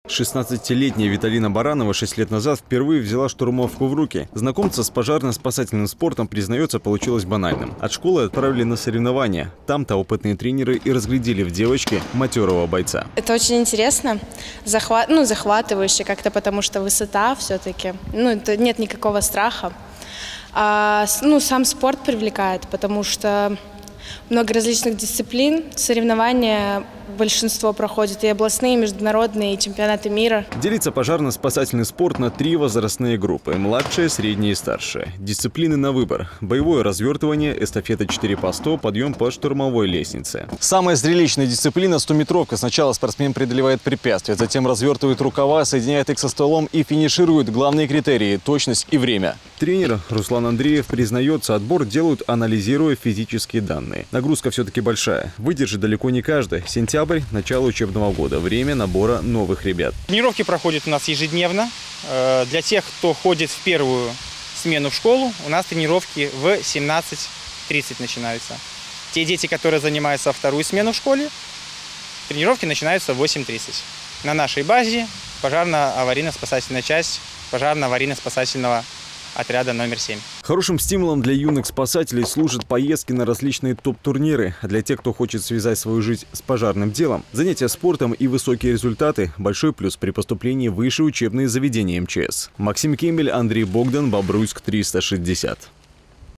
16-летняя Виталина Баранова 6 лет назад впервые взяла штурмовку в руки. Знакомство с пожарно-спасательным спортом, признается, получилось банальным. От школы отправили на соревнования. Там-то опытные тренеры и разглядели в девочке матерого бойца. Это очень интересно, захватывающе как-то, потому что высота все-таки. Нет никакого страха. Сам спорт привлекает, потому что много различных дисциплин, соревнования большинство проходят, и областные, и международные, и чемпионаты мира. Делится пожарно-спасательный спорт на 3 возрастные группы – младшая, средняя и старшая. Дисциплины на выбор – боевое развертывание, эстафета 4 по 100, подъем по штурмовой лестнице. Самая зрелищная дисциплина – 100-метровка. Сначала спортсмен преодолевает препятствия, затем развертывает рукава, соединяет их со стволом и финиширует. Главные критерии – точность и время. Тренер Руслан Андреев признается, отбор делают, анализируя физические данные. Нагрузка все-таки большая. Выдержит далеко не каждый. Сентябрь – начало учебного года. Время набора новых ребят. Тренировки проходят у нас ежедневно. Для тех, кто ходит в первую смену в школу, у нас тренировки в 17:30 начинаются. Те дети, которые занимаются вторую смену в школе, тренировки начинаются в 8:30. На нашей базе пожарно-аварийно-спасательная часть пожарно-аварийно-спасательного отряда номер 7. Хорошим стимулом для юных спасателей служат поездки на различные топ-турниры. А для тех, кто хочет связать свою жизнь с пожарным делом, занятия спортом и высокие результаты – большой плюс при поступлении в высшие учебные заведения МЧС. Максим Кемель, Андрей Богдан, Бобруйск, 360.